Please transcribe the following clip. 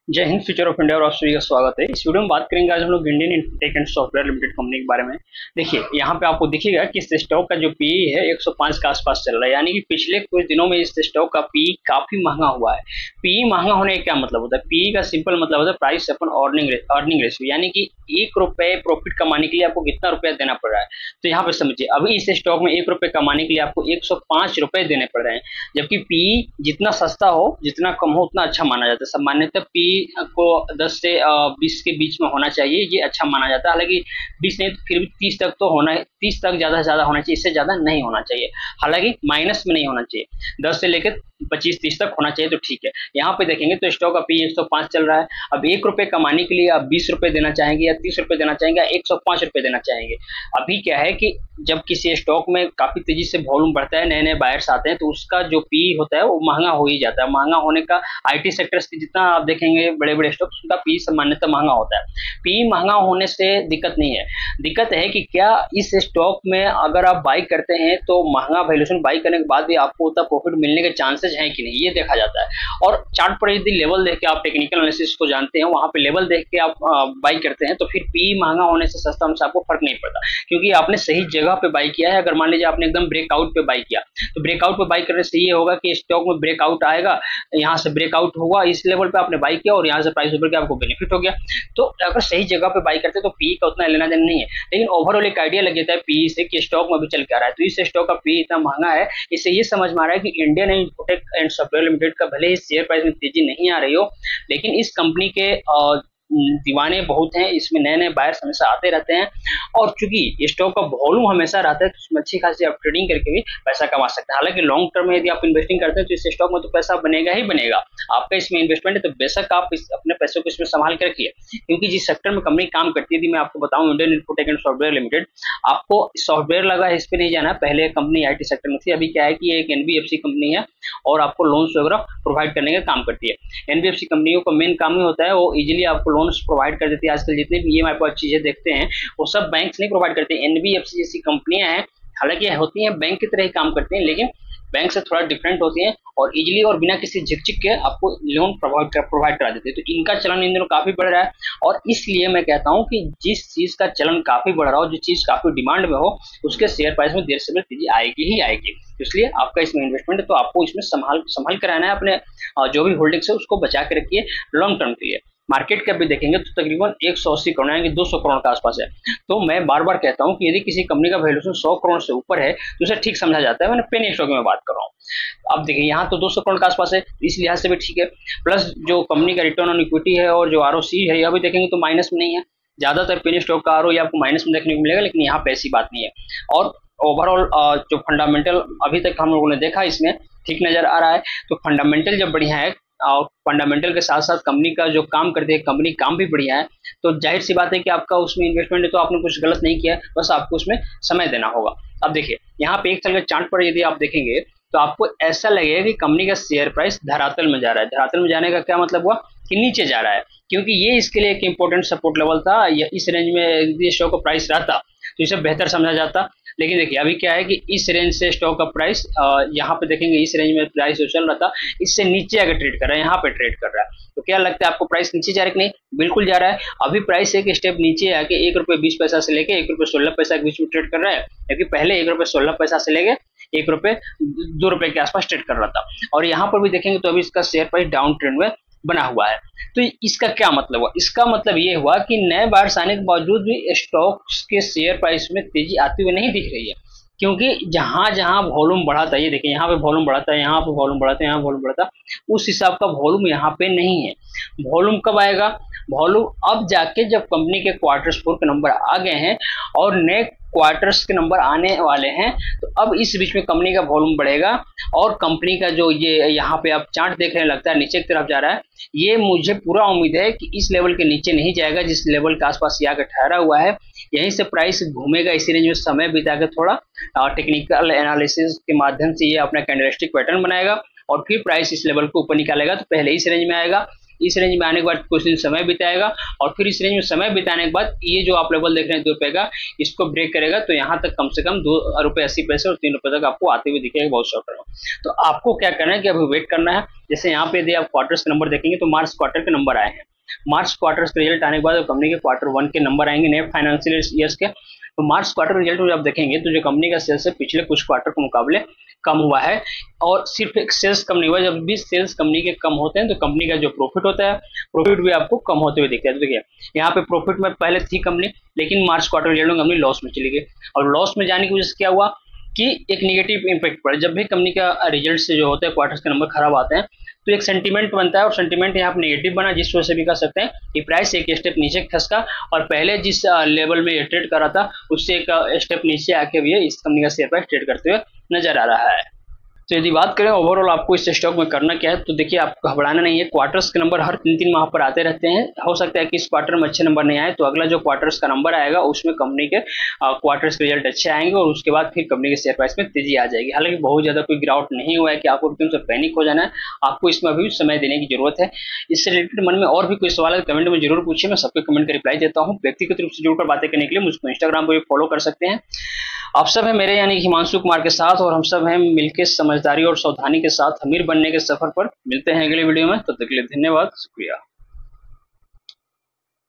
जय Hind. Future of India और आप सभी का स्वागत है। इस वीडियो में बात करेंगे आज हम लोग Indian Infotech and Software Limited company के बारे में। देखिए यहाँ पे आपको दिखेगा कि इस स्टॉक का जो पीई है 105 के आसपास चल रहा है, यानी कि पिछले कुछ दिनों में इस स्टॉक का पीई काफी महंगा हुआ है। पीई महंगा होने का क्या मतलब होता है? पीई का सिंपल मतलब होता है प्राइस अपन अर्निंग रेशियो, यानी कि 1 रुपए प्रॉफिट कमाने के लिए आपको कितना रुपया देना पड़ रहा है। तो यहाँ पे समझिए, अभी इस स्टॉक में 1 रुपए कमाने के लिए आपको 105 रुपए देने पड़ रहे हैं, जबकि पीई जितना सस्ता हो जितना कम हो उतना अच्छा माना जाता है। सामान्यतः पीई को 10 से 20 के बीच में होना चाहिए, ये अच्छा माना जाता है। हालांकि 20 नहीं तो फिर भी 30 तक तो होना है, 30 तक ज्यादा से ज्यादा होना चाहिए, इससे ज्यादा नहीं होना चाहिए। हालांकि माइनस में नहीं होना चाहिए, 10 से लेकर 25-30 तक होना चाहिए तो ठीक है। यहाँ पे देखेंगे तो स्टॉक का पी 105 चल रहा है। अब 1 रुपए कमाने के लिए आप 20 रुपए देना चाहेंगे या 30 रुपए देना चाहेंगे या 105 रुपए देना चाहेंगे? अभी क्या है कि जब किसी स्टॉक में काफी तेजी से वॉल्यूम बढ़ता है, नए नए बायर्स आते हैं, तो उसका जो पी होता है वो महंगा हो ही जाता है। महंगा होने का आईटी सेक्टर्स की जितना आप देखेंगे बड़े बड़े स्टॉक, उनका पी सामान्यतः महंगा होता है। पी महंगा होने से दिक्कत नहीं है, दिक्कत है कि क्या इस स्टॉक में अगर आप बाई करते हैं तो महंगा वैल्यूएशन बाई करने के बाद भी आपको उतना प्रॉफिट मिलने के चांसेस हैं कि नहीं, ये देखा जाता है। और चार्ट पर यदि लेवल देख के आप टेक्निकल एनालिसिस को जानते हैं, वहां पे लेवल देख के आप बाई करते हैं, तो फिर पी महंगा होने से सस्ता होने से आपको फर्क नहीं पड़ता, क्योंकि आपने सही जगह पे बाई किया है। अगर मान लीजिए आपने एकदम ब्रेकआउट पे बाई किया, तो ब्रेकआउट पे बाई करने से ये होगा कि स्टॉक में ब्रेकआउट आएगा, यहाँ से ब्रेकआउट होगा, इस लेवल पे आपने बाई किया और यहाँ से प्राइस ऊपर के आपको बेनिफिट हो गया। तो अगर सही जगह पे बाई करते तो पी का उतना लेना देना नहीं है, लेकिन ओवरऑल एक आइडिया लग जाता है पी से कि स्टॉक में अभी चल क्या रहा है। तो इस स्टॉक का पी इतना महंगा है, इससे ये समझ में आ रहा है कि Indian Infotech and Software Limited का भले ही शेयर प्राइस में तेजी नहीं आ रही हो, लेकिन इस कंपनी के दीवाने बहुत हैं, इसमें नए नए बायर्स हमेशा आते रहते हैं। और चूंकि स्टॉक का वॉल्यूम हमेशा रहता है, तो उसमें अच्छी खासी आप ट्रेडिंग करके भी पैसा कमा सकते हैं। हालांकि लॉन्ग टर्म में यदि आप इन्वेस्टिंग करते हैं तो इस स्टॉक में तो पैसा बनेगा ही बनेगा। आपका इसमें इन्वेस्टमेंट है तो बेशक आप अपने पैसों को इसमें संभाल के रखिए, क्योंकि जिस सेक्टर में कंपनी काम करती है, यदि मैं आपको बताऊं Indian Infotech and Software Limited, आपको सॉफ्टवेयर लगा है इस पे नहीं जाना। पहले कंपनी आईटी सेक्टर में थी, अभी क्या है कि एक एनबीएफसी कंपनी है और आपको लोन्स वगैरह प्रोवाइड करने का काम करती है। एनबीएफसी कंपनियों का मेन काम ही होता है वो इजीली आपको लोन्स प्रोवाइड कर देती है। आजकल जितने भी ईएमआई पर चीजें देखते हैं वो सब बैंक्स नहीं प्रोवाइड करते, एनबीएफसी जैसी कंपनियां हैं। हालांकि होती हैं बैंक की तरह ही काम करती हैं, लेकिन बैंक से थोड़ा डिफरेंट होती हैं और इजीली और बिना किसी झिकझिक के आपको लोन प्रोवाइड करा देते हैं। तो इनका चलन इन दिनों काफी बढ़ रहा है, और इसलिए मैं कहता हूं कि जिस चीज का चलन काफी बढ़ रहा हो, जो चीज काफी डिमांड में हो, उसके शेयर प्राइस में देर से देर तेजी आएगी ही आएगी। तो इसलिए आपका इसमें इन्वेस्टमेंट है तो आपको इसमें संभाल कर रहना है। अपने जो भी होल्डिंग्स है उसको बचा के रखिए लॉन्ग टर्म के लिए। मार्केट कैप भी देखेंगे तो तकरीबन 180 करोड़ यानी कि 200 करोड़ के आसपास है। तो मैं बार बार कहता हूं कि यदि किसी कंपनी का वैल्यूएशन 100 करोड़ से ऊपर है तो उसे ठीक समझा जाता है। मैंने पेनी स्टॉक में बात कर रहा हूँ। अब देखिए यहाँ तो 200 करोड़ के आसपास है, इस लिहाज से भी ठीक है। प्लस जो कंपनी का रिटर्न ऑन इक्विटी है और जो आरओसी है, यह भी देखेंगे तो माइनस में नहीं है। ज्यादातर पेनी स्टॉक का आरओई आपको माइनस में देखने को मिलेगा, लेकिन यहाँ पे ऐसी बात नहीं है। और ओवरऑल जो फंडामेंटल अभी तक हम लोगों ने देखा इसमें ठीक नजर आ रहा है। तो फंडामेंटल जब बढ़िया है और फंडामेंटल के साथ साथ कंपनी का जो काम करती है, कंपनी काम भी बढ़िया है, तो जाहिर सी बात है कि आपका उसमें इन्वेस्टमेंट है तो आपने कुछ गलत नहीं किया है, बस आपको उसमें समय देना होगा। अब देखिए यहाँ पे एक साल के चार्ट पर यदि आप देखेंगे तो आपको ऐसा लगेगा कि कंपनी का शेयर प्राइस धरातल में जा रहा है। धरातल में जाने का क्या मतलब हुआ कि नीचे जा रहा है, क्योंकि ये इसके लिए एक इंपॉर्टेंट सपोर्ट लेवल था। इस रेंज में यदि स्टॉक का प्राइस रहता तो इसे बेहतर समझा जाता। लेकिन देखिए अभी क्या है कि इस रेंज से स्टॉक का प्राइस यहाँ पे देखेंगे, इस रेंज में प्राइस जो चल रहा था इससे नीचे आकर ट्रेड कर रहा है, यहाँ पे ट्रेड कर रहा है। तो क्या लगता है आपको प्राइस नीचे जा रहा है कि नहीं? बिल्कुल जा रहा है। अभी प्राइस एक स्टेप नीचे आके 1 रुपये 20 पैसा से लेके 1 रुपये 16 पैसा के बीच में ट्रेड कर रहा है, क्योंकि पहले 1 रुपये 16 पैसा से लेके 1 रुपये 2 रुपये के आसपास ट्रेड कर रहा था। और यहाँ पर भी देखेंगे तो अभी इसका शेयर प्राइस डाउन ट्रेंड में बना हुआ है। तो इसका क्या मतलब हुआ? इसका मतलब ये हुआ कि नए बायर्स आने के बावजूद भी स्टॉक्स के शेयर प्राइस में तेजी आती हुई नहीं दिख रही है, क्योंकि जहां जहां वॉल्यूम बढ़ा था, ये देखिए यहाँ पे वॉल्यूम बढ़ा था, यहाँ पे वॉल्यूम बढ़ा था, यहाँ वॉल्यूम बढ़ा था, उस हिसाब का वॉल्यूम यहाँ पे नहीं है। वॉल्यूम कब आएगा? वॉल्यूम अब जाके जब कंपनी के क्वार्टर्स 4 के नंबर आ गए हैं और नए क्वार्टर्स के नंबर आने वाले हैं, तो अब इस बीच में कंपनी का वॉल्यूम बढ़ेगा। और कंपनी का जो ये यहाँ पे आप चार्ट देख रहे हैं लगता है नीचे की तरफ जा रहा है, ये मुझे पूरा उम्मीद है कि इस लेवल के नीचे नहीं जाएगा, जिस लेवल के आसपास ये आकर ठहरा हुआ है। यहीं से प्राइस घूमेगा, इसी रेंज में समय बिता के थोड़ा टेक्निकल एनालिसिस के माध्यम से ये अपना कैंडलस्टिक पैटर्न बनाएगा और फिर प्राइस इस लेवल को ऊपर निकालेगा, तो पहले इस रेंज में आएगा, इस रेंज में आने के बाद कुछ दिन समय बिताएगा और फिर इस रेंज में समय बिताने के बाद ये जो आप लेवल देख रहे हैं 2 रुपए का, इसको ब्रेक करेगा तो यहाँ तक कम से कम 2 रुपए 80 पैसे और 3 रुपए तक आपको आते हुए दिखेगा बहुत शॉर्ट टर्म। तो आपको क्या करना है कि अभी वेट करना है। जैसे यहाँ पे यदि आप क्वार्टर्स के नंबर देखेंगे तो मार्च क्वार्टर के नंबर आए हैं। मार्च क्वार्टर के रिजल्ट आने के बाद कंपनी के क्वार्टर 1 के नंबर आएंगे नए फाइनेंशियल ईयर्स के। तो मार्च क्वार्टर रिजल्ट में आप देखेंगे तो जो कंपनी का सेल्स है पिछले कुछ क्वार्टर के मुकाबले कम हुआ है। और सिर्फ एक सेल्स कम नहीं हुआ, जब भी सेल्स कंपनी के कम होते हैं तो कंपनी का जो प्रॉफिट होता है प्रॉफिट भी आपको कम होते हुए दिखता है। तो देखिए यहाँ पे प्रॉफिट में पहले थी कंपनी, लेकिन मार्च क्वार्टर रिजल्ट में कंपनी लॉस में चली गई और लॉस में जाने की वजह से क्या हुआ कि एक निगेटिव इंपैक्ट पड़ा। जब भी कंपनी का रिजल्ट से जो होता है क्वार्टर्स के नंबर खराब आते हैं तो एक सेंटीमेंट बनता है और सेंटीमेंट यहाँ पे नेगेटिव बना, जिस वजह से भी कह सकते हैं कि प्राइस एक स्टेप नीचे खसका और पहले जिस लेवल में ये ट्रेड कर रहा था उससे एक स्टेप नीचे आके भी इस कंपनी का शेयर प्राइस ट्रेड करते हुए नजर आ रहा है। तो यदि बात करें ओवरऑल आपको इस स्टॉक में करना क्या है, तो देखिए आपको घबराना नहीं है। क्वार्टर्स के नंबर हर 3-3 माह पर आते रहते हैं। हो सकता है कि इस क्वार्टर में अच्छे नंबर नहीं आए तो अगला जो क्वार्टर्स का नंबर आएगा उसमें कंपनी के क्वार्टर्स के रिजल्ट अच्छे आएंगे और उसके बाद फिर कंपनी के शेयर प्राइस में तेजी आ जाएगी। हालांकि बहुत ज्यादा कोई गिरावट नहीं हुआ है कि आपको एकदम से पैनिक हो जाना है, आपको इसमें अभी भी समय देने की जरूरत है। इससे रिलेटेड मन में और भी कोई सवाल है कमेंट में जरूर पूछिए, मैं सबके कमेंट का रिप्लाई देता हूँ। व्यक्तिगत रूप से जुड़कर बातें करने के लिए मुझको इंस्टाग्राम पर भी फॉलो कर सकते हैं। आप सब हैं मेरे यानी हिमांशु कुमार के साथ और हम सब हैं मिलकर समझदारी और सावधानी के साथ अमीर बनने के सफर पर। मिलते हैं अगले वीडियो में, तब तक के लिए धन्यवाद, शुक्रिया।